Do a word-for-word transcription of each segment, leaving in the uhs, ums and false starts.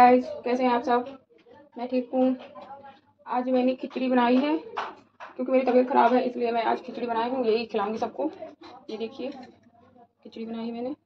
Guys, कैसे हैं आप सब। मैं ठीक हूँ। आज मैंने खिचड़ी बनाई है क्योंकि मेरी तबीयत ख़राब है, इसलिए मैं आज खिचड़ी बनाई हूँ। यही खिलाऊंगी सबको। ये देखिए, खिचड़ी बनाई है मैंने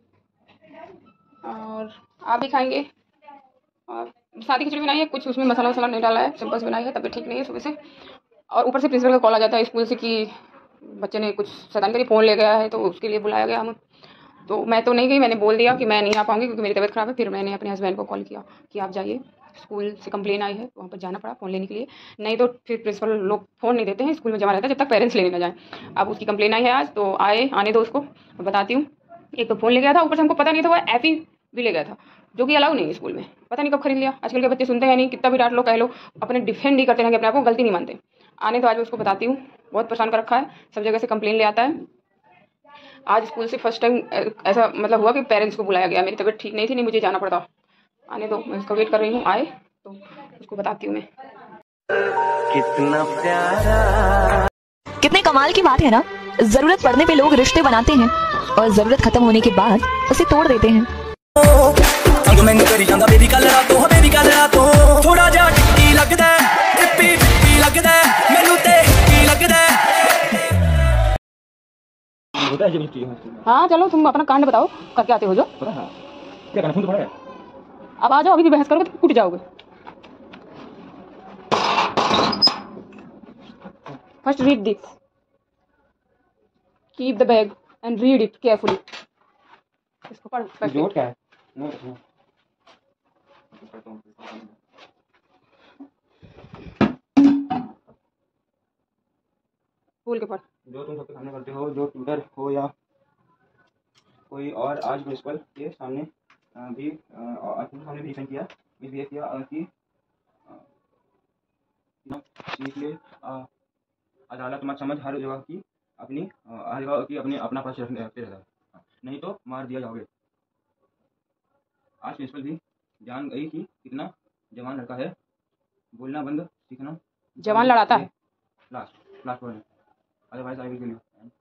और आप भी खाएंगे। और सादी खिचड़ी बनाई है, कुछ उसमें मसाला वसाला नहीं डाला है, सिंपल से बनाई है। तबीयत ठीक नहीं है सुबह से, और ऊपर से प्रिंसिपल का कॉल आ जाता है स्कूल से कि बच्चे ने कुछ शैतानी करी, फ़ोन ले गया है, तो उसके लिए बुलाया गया हम। तो मैं तो नहीं गई, मैंने बोल दिया कि मैं नहीं आ पाऊंगी क्योंकि मेरी तबीयत ख़राब है। फिर मैंने अपने हस्बैंड को कॉल किया कि आप जाइए, स्कूल से कंप्लेन आई है, वहाँ पर जाना पड़ा फ़ोन लेने के लिए। नहीं तो फिर प्रिंसिपल लोग फ़ोन नहीं देते हैं, स्कूल में जमा रहता है जब तक पेरेंट्स लेने ना जाएँ। अब उसकी कंप्लेन आई है आज, तो आए आने दो उसको, मैं बताती हूँ। एक तो फ़ोन ले गया था, ऊपर से हमको पता नहीं था, वो एफी भी ले गया था, जो कि अलाउ नहीं है स्कूल में। पता नहीं कब खरीद लिया। आजकल के बच्चे सुनते हैं नहीं, कितना भी डांट लो कह लो, अपने डिफेंड नहीं करते हैं, अपने आप को गलती नहीं मानते। आने तो आज मैं उसको बताती हूँ। बहुत परेशान कर रखा है, सब जगह से कंप्लेन ले आता है। आज स्कूल से फर्स्ट टाइम ऐसा मतलब हुआ कि पेरेंट्स को बुलाया गया। मेरी तबीयत ठीक नहीं थी, नहीं मुझे जाना पड़ता। आने दो, मैं उसका वेट कर रही हूँ, आए तो उसको बताती हूँ मैं। कितना प्यारा, कितने कमाल की बात है ना। जरूरत पड़ने पे लोग रिश्ते बनाते हैं और जरूरत खत्म होने के बाद उसे तोड़ देते हैं। थोड़ा जा टिक्की लगदा टिप्पी टिप्पी लगदा मैनू ते की लगदा। हाँ चलो, तुम अपना कांड बताओ, करके आते हो जो। क्या करना, फोन तो पड़ा है। अब आ जाओ, अभी भी बहस करोगे तो कूट जाओगे। First read this, keep the bag and read it carefully. इसको पढ़। नोट क्या है? नोट बोल के पढ़। जो तुम सबके सामने करते हो, जो ट्यूटर हो या कोई और, आज प्रिंसिपल के सामने भी आपके सामने भी डिफेंड किया, मिसबिहेव किया कि इसलिए अदालत मत समझ हर जगह की अपनी हर जगह की अपनी अपना पक्ष रखते रहता है, नहीं तो मार दिया जाओगे। आज प्रिंसिपल भी जान गई कि कितना जवान लड़का है, बोलना बंद सीखना। जवान लड़ाता है। Last last word, otherwise I will kill you.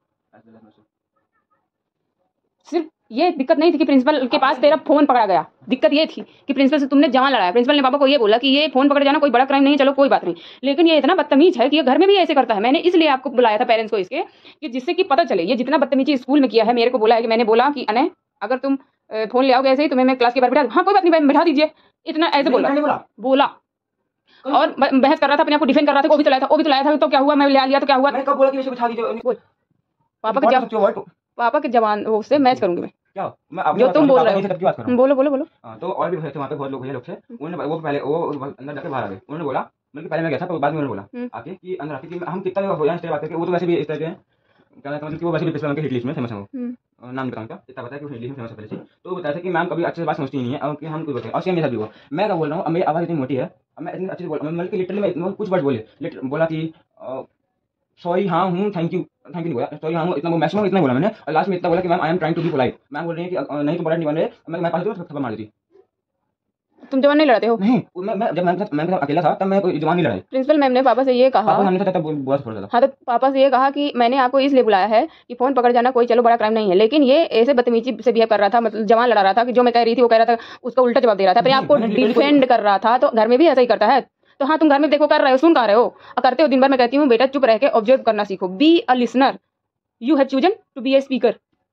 सिर्फ ये दिक्कत नहीं थी कि प्रिंसिपल के पास तेरा फोन पकड़ा गया, दिक्कत ये थी कि प्रिंसिपल से तुमने जवान लड़ाया। प्रिंसिपल ने पापा को ये बोला कि ये फोन पकड़ जाना कोई बड़ा क्राइम नहीं, चलो कोई बात नहीं, लेकिन ये इतना बदतमीज है कि ये घर में भी ऐसे करता है। मैंने इसलिए आपको बुलाया था पेरेंट्स को इसके, कि जिससे कि पता चले ये जितना बदतमीजी स्कूल में किया है। मेरे को बोला है कि मैंने बोला कि अने अगर तुम फोन ले आओगे ऐसे ही, तुम्हें मैं क्लास के बाहर बिठा, हाँ कोई बात नहीं बैठा दीजिए, इतना ऐसे बोला बोला और बहस कर रहा था, अपने आप को डिफेंड कर रहा था। वो भी तो लाया था, वो भी तो लाया था, तो क्या हुआ, मैं ले लिया तो क्या हुआ। मैंने कब बोला कि इसे बिठा दीजिए? पापा के जवान, पापा के जवान वो उससे मैच करूंगी मैं। क्या मैं जो तुम बोल रहे हो, बोलो बोलो बोलो। हाँ, तो और भी थे वहाँ पे बहुत लोग भैया लोग थे, उन्होंने वो पहले वो अंदर जाके बाहर आ गए। उन्होंने बोला, मतलब पहले मैं गया था तो बाद में उन्होंने बोला आके कि अंदर आके कि हम कितना भी हो जाए इस तरह बात करके, वो तो वैसे भी इस तरह के क्या मतलब कि वो वैसे भी प्रिंसिपल के हिट लिस्ट में फेमस है। वो नाम बताऊँ क्या, इतना पता है कि वो हिट लिस्ट में फेमस है पहले से। तो वो बताया था कि मैम कभी अच्छे से बात समझती नहीं है और कि हम कुछ बोलते हैं, और सेम मेरे साथ भी हुआ। मैं क्या बोल रहा हूँ, अब मेरी आवाज़ इतनी मोटी है, अब मैं इतनी अच्छे से बोल, मतलब कि लिटरली मैं कुछ वर्ड बोले बोला कि सॉरी हाँ हूँ, थैंक यू थैंक यू नहीं बोला, सॉरी हाँ हूँ, इतना मैक्सिमम इतना बोला मैंने। और लास्ट में इतना बोला कि ma'am I am trying to be polite. Ma'am बोल रही है कि नहीं तो पोलाइट नहीं बन रहे, मैं मैं पास तो थप्पड़ मार देती। तुम जवान नहीं लड़ाते हो? नहीं, मैं मैं जब मैम मैम अकेला था तब मैं कोई जवान नहीं लड़ाई। प्रिंसिपल मैम ने पापा से ये कहा, हमने था तब बहुत थोड़ा था। हाँ, तो पापा से ये कहा कि मैंने आपको इसलिए बुलाया है कि फोन पकड़ जाना कोई चलो बड़ा क्राइम नहीं है, लेकिन ये ऐसे बदतमीजी से बिहेव कर रहा था, मतलब जवान लड़ा रहा था कि जो मैं कह रही थी वो कह रहा था, उसका उल्टा जवाब दे रहा था, अपने आपको डिफेंड कर रहा था। तो घर में भी ऐसा ही करता है। तो हाँ, तुम घर में देखो कर रहे हो, सुन कर रहे हो और करते हो दिन भर। मैं कहती हूँ बेटा चुप रह के ऑब्जर्व करना सीखो, be a listener, you have chosen to be a speaker.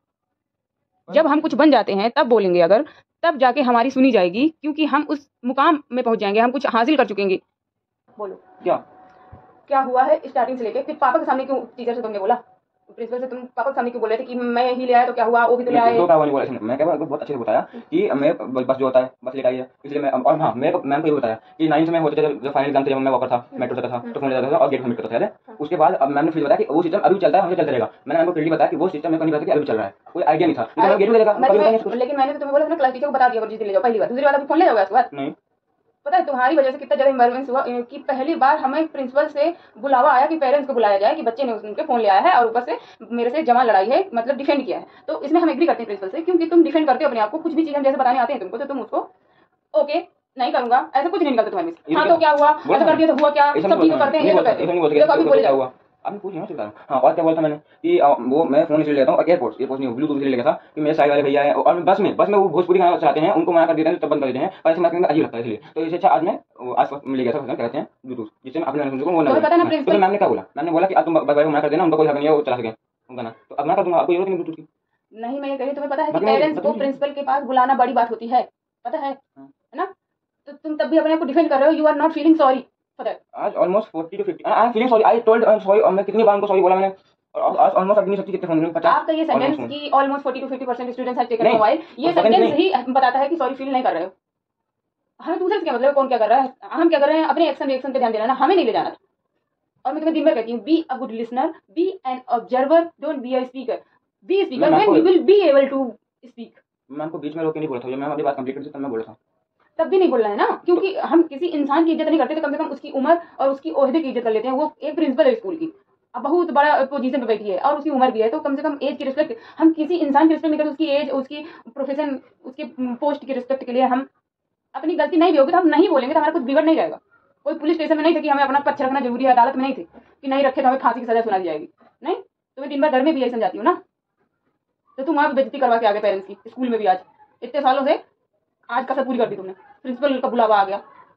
जब हम कुछ बन जाते हैं तब बोलेंगे, अगर तब जाके हमारी सुनी जाएगी, क्योंकि हम उस मुकाम में पहुंच जाएंगे, हम कुछ हासिल कर चुकेंगे। बोलो क्या क्या हुआ है स्टार्टिंग से लेके। फिर पापा के सामने क्यों टीचर से तुमने बोला, प्रिंसिपल से तुम पापा के सामने क्यों बोले थे कि मैं ही ले आया तो क्या हुआ, वो भी तो ले आए। दो का नहीं बोला, मैं क्या बहुत अच्छे से बताया कि मैं बस जो होता है बस लेट आई है, इसलिए मैं। और हाँ, मैं मैम को ये बताया कि नाइन्थ में होते थे जब फाइनल एग्जाम थे, जब मैं वॉकर था, मेट्रो जाता था तो फोन जाता था और गेट सबमिट करता था। उसके बाद अब मैम ने फिर बताया कि वो सिस्टम अभी चलता है, हमें चलता रहेगा। मैंने मैम को क्लियरली बताया कि वो सिस्टम मेरे को नहीं पता कि अभी चल रहा है, कोई आइडिया नहीं था। गेट में देगा, लेकिन मैंने तो तुम्हें बोला था क्लास टीचर को बता दिया, ले जाओ पहली बार, दूसरी बार अभी फोन ले जाओगे उसके बाद नहीं। पता है तुम्हारी वजह से कितना ज्यादा इमरजेंसी हुआ कि पहली बार हमें प्रिंसिपल से बुलावा आया कि पेरेंट्स को बुलाया जाए कि बच्चे ने उनके फोन ले आया है और ऊपर से मेरे से जमा लड़ाई है, मतलब डिफेंड किया है। तो इसमें हम एग्री करते हैं प्रिंसिपल से, क्योंकि तुम डिफेंड करते हो अपने आप को। कुछ भी चीज हम जैसे बताने आते हैं तुमको, तो तुम उसको ओके नहीं करूंगा ऐसा कुछ नहीं निकलता तुम्हारे में। हाँ तो क्या हुआ, ऐसा कर दिया तो हुआ क्या, सब चीज करते हैं, ये तो कहते हैं। अभी बोले जाओ, आपने पूछ लिया ना। हाँ, और क्या बोला था मैंने कि अ, वो मैं फोन इसलिए लेता हूँ, एयरपोर्ट्स एयरपोर्ट्स नहीं ब्लूटूथ इसलिए लेगा था कि मेरे साइड वाले भैया है और बस में बस में वो भोजपुरी गाना चलाते हैं, उनको मना कर देते हैं तब बंद कर देते हैं, और ऐसे मार्केटिंग अजीब लगता है इसलिए। तो इससे अच्छा आज मैं आस पास मिल गया था, क्या कहते हैं ब्लूटूथ, जिससे मैं अपने को वो ना पता ना तो मैम ने क्या बोला, मैम ने बोला कि आप तुम भाई मना कर देना, उनका कोई हक नहीं है वो चला सके उनका ना, तो अब मैं कर दूंगा, आपको जरूरत नहीं ब्लूटूथ की। नहीं मैं ये कह रही तुम्हें पता है कि पेरेंट्स को प्रिंसिपल के पास बुलाना बड़ी बात होती है, पता है है ना? तो तुम तब भी अपने आप को डिफेंड कर रहे हो, you are not feeling sorry for that. आज almost forty to fifty I am feeling sorry, I told I am sorry, और मैं कितनी बार उनको सॉरी बोला मैंने, और आज ऑलमोस्ट अपनी शक्ति कितने फोन में पचास। आपका ये सेंटेंस कि almost forty to fifty percent students have taken mobile, ये सेंटेंस ही बताता है कि सॉरी फील नहीं कर रहे हो। हमें दूसरे से क्या मतलब, कौन क्या कर रहा है, हम क्या कर रहे हैं, अपने एक्शन रिएक्शन पे ध्यान देना ना, हमें नहीं ले जाना। और मैं तुम्हें दिन भर कहती हूँ, be a good listener, be an observer, don't be a speaker, be speaker when you will be able to speak. मैं आपको बीच में रोक के नहीं बोला था, मैं अपनी बात कंप्लीट कर दी तब मैं बोला था, तब भी नहीं बोलना है ना, क्योंकि हम किसी इंसान की इज्जत नहीं करते तो कम से कम उसकी उम्र और उसकी ओहदे की इज्जत कर लेते हैं। वो एक प्रिंसिपल है स्कूल की, अब बहुत बड़ा पोजीशन पे बैठी है और उसकी उम्र भी है, तो कम से कम एज की रिस्पेक्ट, हम किसी इंसान की रिस्पेक्ट नहीं करते, उसकी एज, उसकी प्रोफेशन, उसके पोस्ट की रिस्पेक्ट के लिए हम अपनी गलती नहीं भी होगी तो हम नहीं बोलेंगे तो हमारा कुछ बिगड़ नहीं जाएगा। कोई पुलिस स्टेशन में नहीं थे कि हमें अपना पक्ष रखना जरूरी है, अदालत में नहीं थे कि नहीं रखे तो हमें फांसी की सजा सुना दी जाएगी, नहीं। तुम्हें दिन भर घर में भी यही समझाती हूँ ना, तो तुम वहाँ पे बेइज्जती करवा के आ गए पेरेंट्स की, स्कूल में भी आज इतने सालों से, आज का सब पूरी कर दी तुमने, प्रिंसिपल का बुलावा आ गया।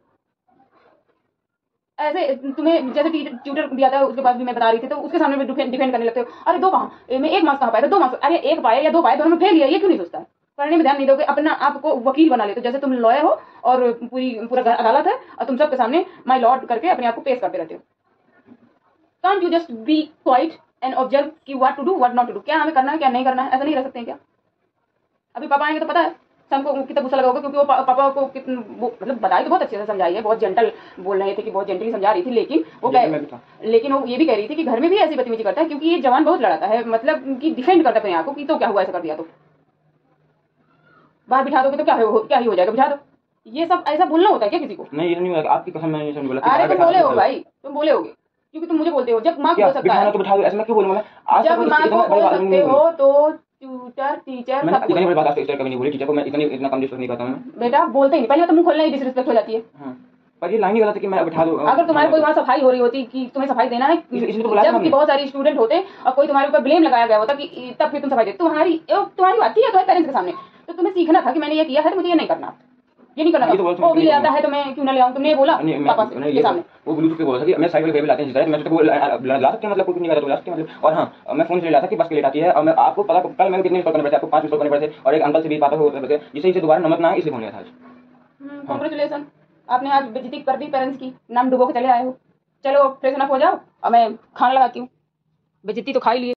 ऐसे तुम्हें जैसे ट्यूटर भी आता है उसके पास भी मैं बता रही थी, तो उसके सामने भी डिफेंड करने लगते हो, अरे दो कहाँ, मैं एक मार्क्स कहाँ पाया था, दो मार्क्स, अरे एक पाया या दो पाया, दोनों में फेल लिया, ये क्यों नहीं सोचता है? पढ़ने में ध्यान नहीं दोगे, अपना आपको वकील बना लेते हो, जैसे तुम लॉयर हो और पूरी पूरा अदालत है और तुम सबके सामने माय लॉर्ड करके अपने आप को पेश करते रहते हो। Can't you just be quiet and observe कि what to do what not to do, क्या हमें करना है क्या नहीं करना है, ऐसा नहीं रह सकते हैं क्या? अभी पापा आएंगे तो पता है सबको कितना गुस्सा लगा होगा, क्योंकि वो पापा को कितना मतलब बताई तो बहुत अच्छे से समझाई है, बहुत जेंटल बोल रहे थे कि बहुत जेंटली समझा रही थी, लेकिन वो लेकिन वो ये भी कह रही थी कि घर में भी ऐसी बदतमीजी करता है, क्योंकि ये जवान बहुत लड़ाता है, मतलब कि डिफेंड करता है अपने आप को कि तो क्या हुआ ऐसा कर दिया, तो बाहर बिठा दोगे तो क्या हो, क्या ही हो जाएगा, बिठा दो। ये सब ऐसा बोलना होता है क्या किसी को? नहीं ये नहीं होगा, आपकी कसम मैंने नहीं बोला। अरे तुम बोले हो भाई, तुम बोले होगे क्योंकि तुम मुझे बोलते हो, जब माँ को बोल सकता है तो बिठा दो, ऐसा मैं क्यों बोलूंगा? जब माँ को बोल सकते हो तो ट्यूटर टीचर मैंने इतनी बड़ी बात आज तक कभी नहीं बोली टीचर को, मैं इतनी इतना कम डिस्कस नहीं करता मैं। बेटा बोलते ही नहीं, पहले तो मुंह खोलना ही डिसरिस्पेक्ट हो जाती है। हाँ पर ये लाइन ही गलत है कि मैं बिठा दूं। अगर तुम्हारे कोई वहाँ सफाई हो रही होती कि तुम्हें सफाई देना है, जब कि बहुत सारे स्टूडेंट होते और कोई तुम्हारे ऊपर ब्लेम लगाया गया होता कि तब फिर तुम सफाई देते, तुम्हारी तुम्हारी बात थी या तुम्हारे पेरेंट्स के सामने, तो तुम्हें सीखना था कि मैंने ये किया है तो मुझे ये नहीं करना, ये नहीं करना था। वो भी ले आता है तो मैं क्यों ना ले आऊं, तुमने ये बोला पापा के सामने, वो ब्लूटूथ पे बोला था कि मैं साइकिल पे भी लाते हैं, मैं तो ला सकते हैं, मतलब कुछ नहीं करता, ला सकते हैं मतलब। और हाँ मैं फोन से लाता कि बस के लेट आती है, और मैं आपको पता कल मैं कितने करने पड़ते, आपको पांच करने पड़ते, और एक अंकल से भी पाता होते थे, जिससे इसे दोबारा नमक ना इसलिए फोन लिया था आज। कांग्रेचुलेशन, आपने आज बेइज्जती कर दी पेरेंट्स की, नाम डुबो के चले आए हो। चलो फ्रेशन अप हो जाओ और मैं खाना लगाती हूँ, बेइज्जती तो खा ही लिए।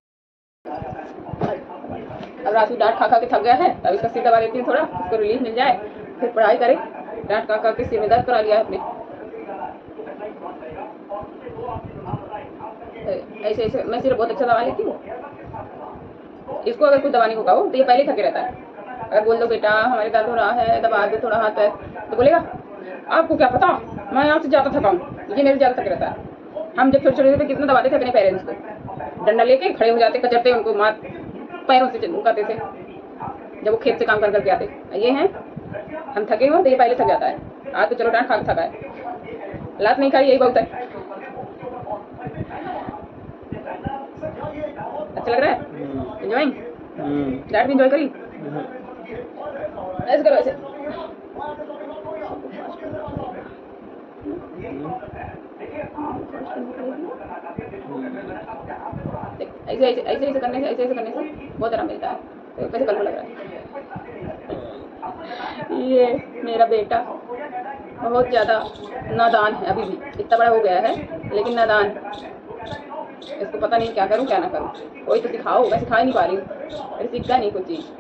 अब रासू डांट खा खा के थक गया है, तब इसका सिर दबा देती हूँ थोड़ा, उसको रिलीफ मिल जाए, फिर पढ़ाई करे। डांट खा खा के सिर में दर्द करा लिया है अपने, ऐसे ऐसे मैं सिर बहुत अच्छा दबा लेती हूँ। इसको अगर कुछ दबाने को कहो तो ये पहले थके रहता है, अगर बोल दो बेटा हमारे दर्द हो रहा है दबा दे थोड़ा हाथ है, तो बोलेगा आपको क्या पता मैं आपसे ज्यादा थका हूँ, ये मेरे ज्यादा थके रहता है। हम जब छोटे छोटे थे कितना दबाते थे अपने पेरेंट्स को, डंडा लेके खड़े हो जाते, कचरते उनको मार पैरों से उकाते थे जब वो खेत से काम कर करके आते। ये हैं हम थके हो तो ये पहले थक जाता है, आज तो चलो डांट खा के थका है, लात नहीं खाई यही बहुत है। अच्छा लग रहा है एंजॉयिंग, डांट भी एंजॉय करी, ऐसे करो ऐसे ऐसे ऐसे ऐसे ऐसे करने से ऐसे ऐसे करने से बहुत आराम मिलता है। तो कैसे कल को लग रहा है, ये मेरा बेटा बहुत ज़्यादा नादान है, अभी भी इतना बड़ा हो गया है लेकिन नादान, इसको पता नहीं क्या करूं क्या ना करूं, कोई तो सिखाओ, मैं सिखा ही नहीं पा रही हूँ, अरे सीखता नहीं कुछ चीज़।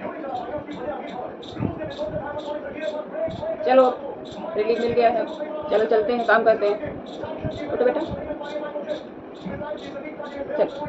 चलो रिलीफ मिल गया है, चलो चलते हैं काम करते हैं, उठो बेटा चल।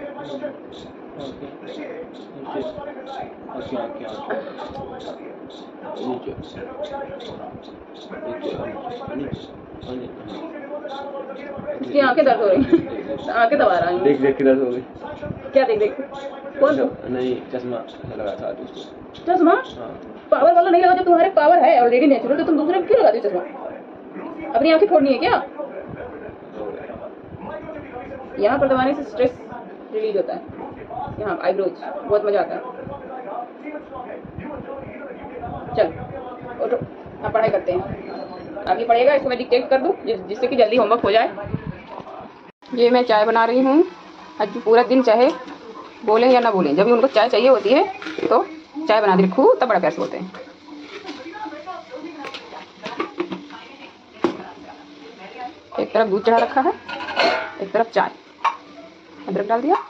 इसकी आंखें दर्द हो रही हैं, आंखें दबा रहा है, देख देख के दर्द हो गई। क्या देख देख कौन नहीं चश्मा लगा था उसको, चश्मा पावर वाला नहीं लगा, जब तुम्हारे पावर है ऑलरेडी नेचुरल तो तुम दूसरे क्यों लगाते हो चश्मा? अपनी आंखें फोड़नी है क्या? यहाँ पर दबाने से स्ट्रेस रिलीज होता है। यहाँ आईब्रोज बहुत मजा आता है। चल उठो, आप पढ़ाई करते हैं। आगे पढ़ेगा, इसको मैं डिक्टेट कर दूँ जिससे कि जल्दी होमवर्क हो जाए। ये मैं चाय बना रही हूँ। आज पूरा दिन चाहे बोलें या ना बोलें, जब भी उनको चाय चाहिए होती है तो चाय बना दी रखूँ, तब बड़ा प्यार से बोलते हैं। एक तरफ दूध चढ़ा रखा है, एक तरफ चाय। अदरक डाल दिया,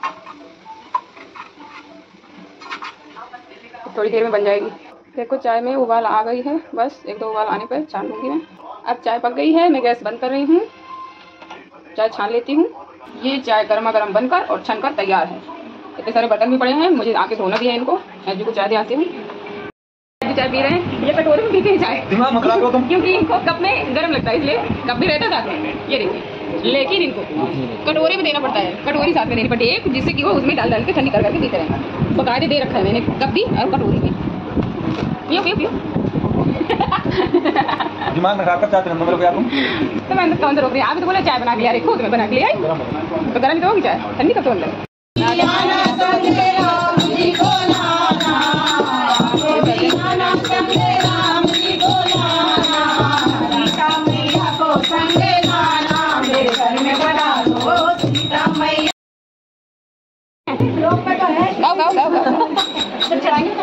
थोड़ी देर में बन जाएगी। देखो चाय में उबाल आ गई है, बस एक दो उबाल आने पर छान लूँगी मैं। अब चाय पक गई है, मैं गैस बंद कर रही हूँ, चाय छान लेती हूँ। ये चाय गर्मा गर्म बनकर और छनकर तैयार है। इतने सारे बर्तन भी पड़े हैं, मुझे आके धोना भी है इनको। ऐजू को चाय दे आती हूँ। चाय पी रहे हैं, ये कटोरे में पीते हैं चाय, दिमाग मत खराब करो तुम। क्योंकि इनको कप में गर्म लगता है, इसलिए कप भी रहता है साथ में। ये देखिए, लेकिन इनको कटोरे में देना पड़ता है, कटोरी साथ में देनी पड़ती है एक, जिससे कि वो उसमें डाल डाल के ठंडी कर करके पीते रहें। बकायदे दे रखा है मैंने कप भी और कटोरी भी। पियो पियो पियो। दिमाग में खराब कर चाहते नंबर लोग यार तुम। तो मैं कौन सा रोक रही हूँ? आप तो बोले चाय बना के लिया, देखो तो मैं बना के लिया तो गर्म ही तो होगी चाय, ठंडी कब तो अंदर। गाओ गाओ गाओ गाओ चढ़ाएंगे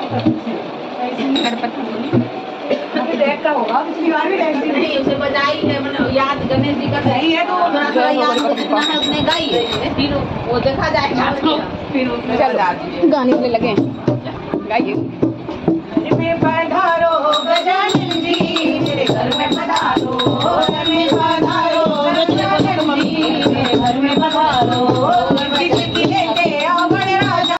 का होगा। पिछली बार भी नहीं उसे बजाई है, मतलब याद गणेश जी का नहीं है तो थोड़ा थोड़ा याद जितना है उसने गाई है, फिर वो देखा जाएगा, फिर उसमें बजा दीजिए। गाने बोले लगे गाइए। में पधारो गजानन जी मेरे घर में पधारो, में पधारो गजानन जी मेरे घर में पधारो, किसकी लेके आओ बड़े राजा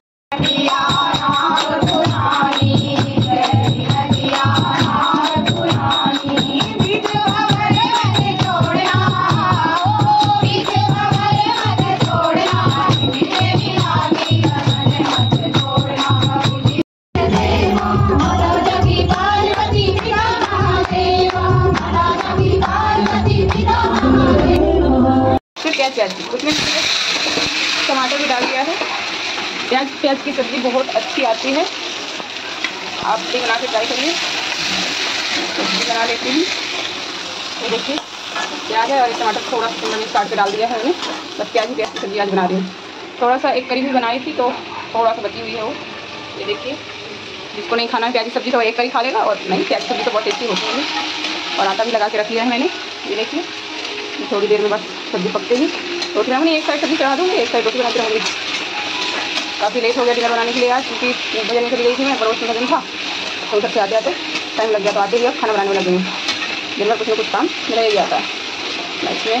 प्याज उसमें टमाटर भी डाल दिया है। प्याज प्याज की सब्ज़ी बहुत अच्छी आती है, आप भी बना के ट्राई करिए। सब्ज़ी बना लेती हूँ। तो देखिए प्याज है और टमाटर थोड़ा सा मैंने काट के डाल दिया है मैंने, बस प्याज ही प्याज की सब्ज़ी आज बना रही हूँ। थोड़ा सा एक करी भी बनाई थी तो थोड़ा सा बची हुई है वो। ये देखिए, जिसको नहीं खाना है प्याज की सब्ज़ी तो एक करी खा लेगा, और नहीं प्याज की सब्ज़ी तो बहुत टेस्टी होती है। और आटा भी लगा के रख लिया है मैंने। ये देखिए थोड़ी देर में बस सब्ज़ी पकते ही रोटी बनाऊँगी। एक साइड सब्ज़ी चढ़ा दूँगी, एक साइड रोटी बनाती रहूँगी। काफ़ी लेट हो गया डिनर बनाने के लिए आज, क्योंकि एक बजे निकल गई थी मैं, पड़ोस में दिन था तो उधर से आते आते टाइम लग गया। तो आते ही अब खाना बनाने में लग गई हूँ। दिन भर कुछ ना कुछ काम मेरा यही आता है। मैं इसमें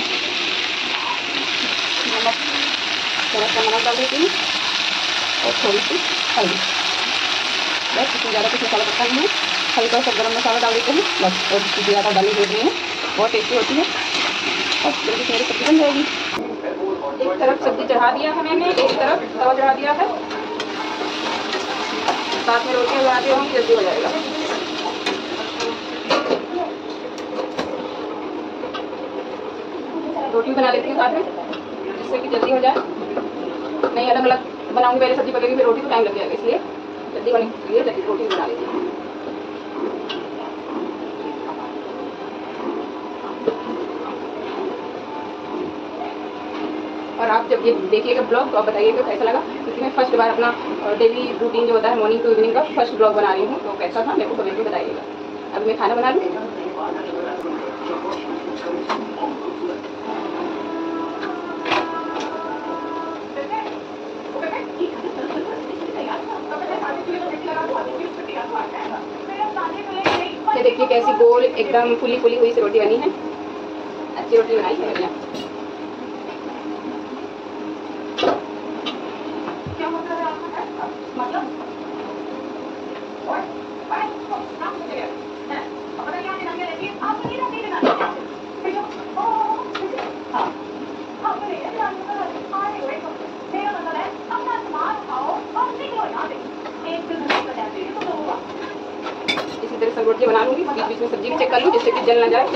नमक थोड़ा सा नमक डाल देती हूँ और थोड़ी सी हल्दी, बस इसमें ज़्यादा कुछ मसाला पड़ता नहीं है। हल्का सा गर्म मसाला डाल देते हैं बस, और इसकी ज़्यादा डालनी जरूरी है, बहुत टेस्टी होती है। और जल्दी से मेरी सब्ज़ी बन जाएगी। एक तरफ सब्ज़ी चढ़ा दिया है मैंने, एक तरफ तवा चढ़ा दिया है, साथ में रोटियां बनाती रहूँगी, जल्दी हो जाएगा। रोटी बना लेती हूँ साथ में, जिससे कि जल्दी हो जाए। नहीं अलग अलग बनाऊँगी, पहले सब्ज़ी पकेगी फिर रोटी को टाइम लग जाएगा, इसलिए जल्दी बनने के लिए जल्दी रोटी बना लेती हूँ। और आप जब ये देखिएगा ब्लॉग तो आप बताइएगा कैसा लगा, क्योंकि मैं फर्स्ट बार अपना डेली रूटीन जो होता है मॉर्निंग टू इवनिंग का फर्स्ट ब्लॉग बना रही हूँ, तो कैसा था मेरे को कमेंट में बताइएगा। अब मैं खाना बना लूँ। ये देखिए कैसी गोल एकदम फुली फुली हुई सी रोटी बनी है, अच्छी रोटी बनाई है मैंने। इसी तरह सब रोटियां बना लूँगी, बीच बीच में सब्जी भी चेक कर लूँ जिससे कि जल ना जाए।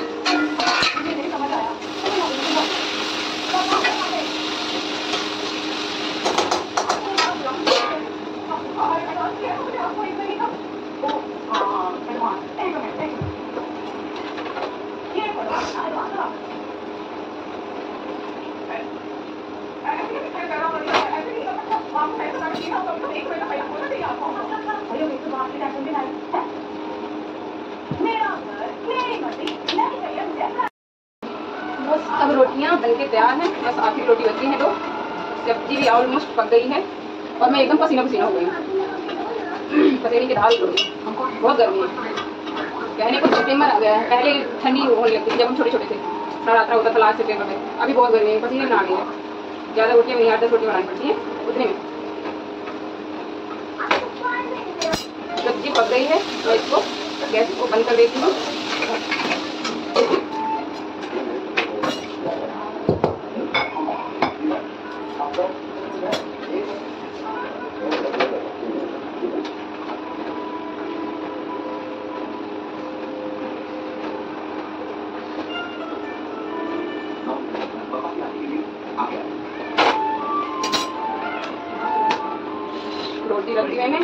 बस अब रोटियां बनके तैयार हैं, बस आखिरी रोटी बची है। तो सब्जी भी ऑलमोस्ट पक गई है और मैं एकदम पसीना पसीना हो गई हूँ। पसीने की ढाल उड़ गई, बहुत गर्मी है। कहने को सितंबर आ गया है, पहले ठंडी होने लगती थी जब हम छोटे छोटे थे, नवरात्रा होता था लास्ट सितंबर में। अभी बहुत गर्मी है, पसीने में आ गई है। ज़्यादा रोटियाँ नहीं, आठ दस रोटी बनानी पड़ती है उतने में। सब्जी पक गई है, मैं इसको गैस को बंद कर देती हूँ। रोटी रख दी मैंने।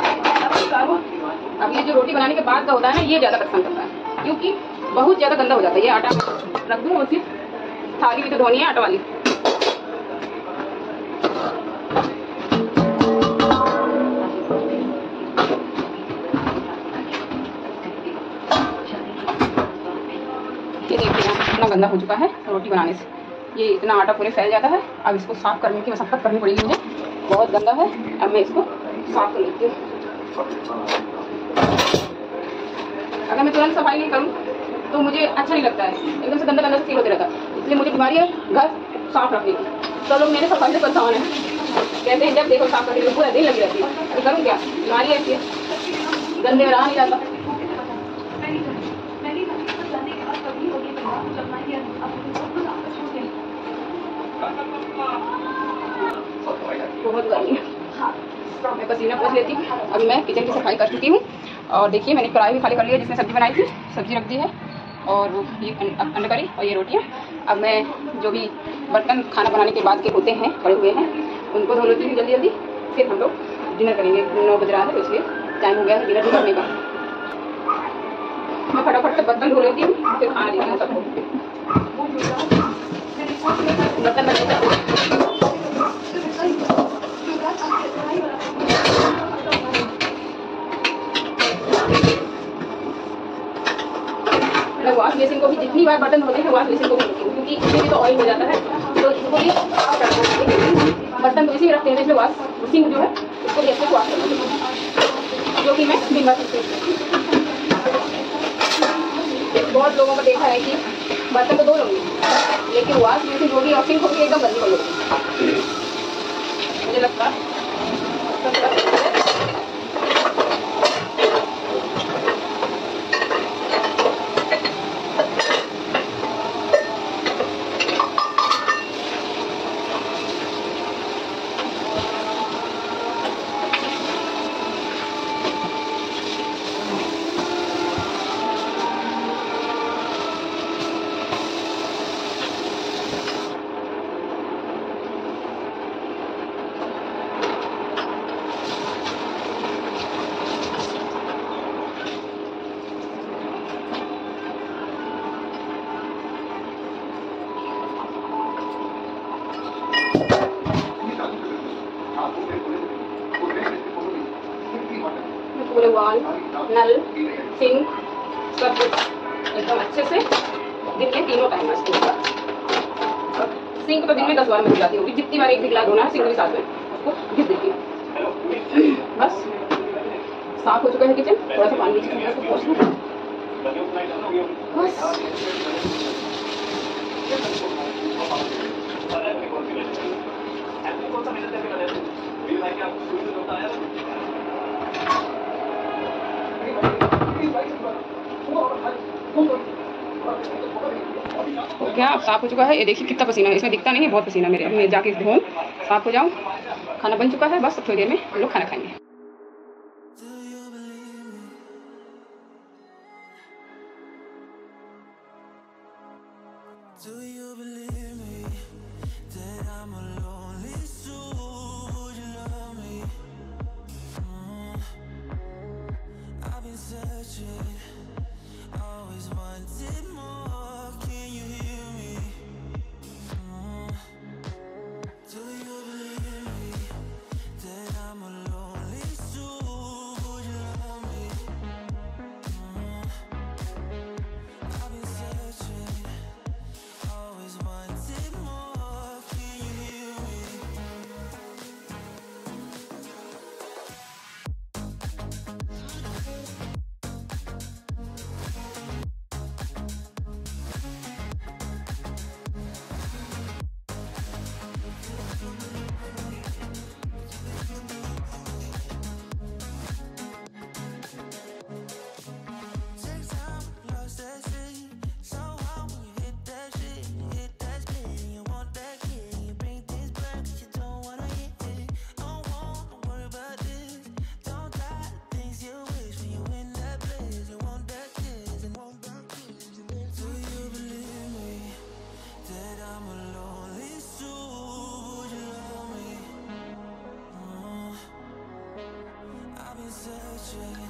अब ये जो रोटी बनाने के बाद का होता है ना, ये ज़्यादा पसंद करता है, क्योंकि बहुत ज़्यादा गंदा हो जाता है। ये आटा रख दूँ, उसकी थाली भी तो धोनी है आटा वाली। ये देखिए इतना गंदा हो चुका है रोटी बनाने से, ये इतना आटा पूरे फैल जाता है। अब इसको साफ करने की मशक्कत करनी पड़ेगी मुझे, बहुत गंदा है। अब मैं इसको साफ कर लेती हूँ। अगर मैं तुरंत सफाई नहीं करूँ तो मुझे अच्छा नहीं लगता है, एकदम से गंदा गंदा से फील होते रहता है। इसलिए मुझे बीमारी है घर साफ रखने की। तो लोग मेरे सफाई से परेशान है, कहते हैं जब देखो साफ करने की पूरा दिन लगी रहती है। अभी करूँ क्या, बीमारी ऐसी है, गंदे में रहा नहीं जाता। बहुत गर्मी है, मैं पसीना पोंछ लेती हूँ। अभी मैं किचन की सफाई कर चुकी हूँ और देखिए मैंने कढ़ाई भी खाली कर ली है जिसमें सब्जी बनाई थी, सब्जी रख दी है और ये अंडा करी और ये रोटियाँ। अब मैं जो भी बर्तन खाना बनाने के बाद के होते हैं पड़े हुए हैं उनको धो लेती हूँ जल्दी जल्दी, फिर हम लोग डिनर करेंगे। नौ बज रहा है तो इसलिए टाइम हो गया है डिनर करने का। मैं फटाफट से बर्तन धो लेती हूँ, फिर खाना देती हूँ सबको। बर्तन बनाने वॉश बेसिन को भी जितनी बार बर्तन धोते हैं वॉश बेसिन को भी धोती हूँ, क्योंकि इसमें भी तो ऑयल हो जाता है। तो इसको भी बर्तन तो इसी में रखते हैं, इसमें वॉश बेसिन जो है उसको भी अच्छे से वॉश करना चाहिए, जो कि मैं दिन भर करती हूँ। बहुत लोगों को देखा है कि बर्तन तो धो लूँगी लेकिन वॉश बेसिन होगी और सिंक होगी एकदम गंदी कर लूँगी। मुझे लगता है पूरे वॉल, नल, सिंक सब कुछ एकदम अच्छे से दिन में तीनों टाइम मस्त होगा। सिंक तो दिन में दस बार में धुल जाती होगी, जितनी बार एक गिलास धोना है सिंक के साथ में उसको घिस देती हूँ। बस साफ हो चुका है किचन, थोड़ा सा पानी नीचे पोंछ लूँ बस। क्या अब साफ हो चुका है, ये देखिए कितना पसीना है, इसमें दिखता नहीं है बहुत पसीना मेरे। मैं जाके धोऊं, साफ हो जाऊं। खाना बन चुका है, बस थोड़ी देर में हम लोग खाना खाएंगे। Do you believe me that I'm a lonely चाहिए